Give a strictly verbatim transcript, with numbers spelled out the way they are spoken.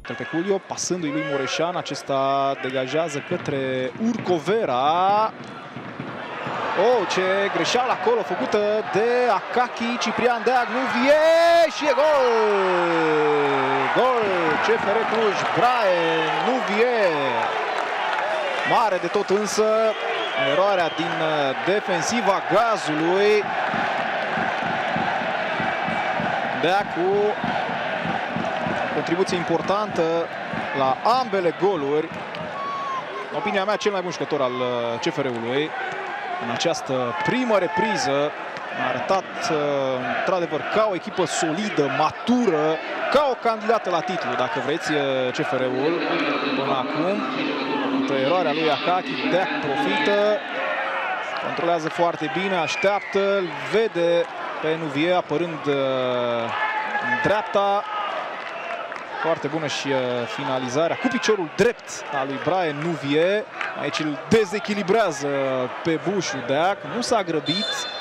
către Culio, pasându-i lui Mureșan. Acesta degajează către Urcovera. Oh, ce greșeală acolo făcută de Akaki. Ciprian Deac nu vie și e gol! Gol! C F R Cluj, Brian nu vie! Mare de tot însă eroarea din defensiva Gazului. Deac cu contribuție importantă la ambele goluri. În opinia mea, cel mai bun jucător al C F R-ului în această primă repriză. A arătat într-adevăr ca o echipă solidă, matură, ca o candidată la titlu, dacă vreți, C F R-ul până acum. Eroarea lui Akaki, Deac profită, controlează foarte bine, așteaptă, îl vede pe Nuvie apărând în dreapta. Foarte bună și finalizarea cu piciorul drept al lui Brian Nuvie. Aici îl dezechilibrează pe Bușu Deac, nu s-a grăbit.